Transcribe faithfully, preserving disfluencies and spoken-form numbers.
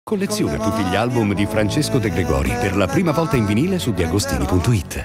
Colleziona tutti gli album di Francesco De Gregori per la prima volta in vinile su diagostini punto it.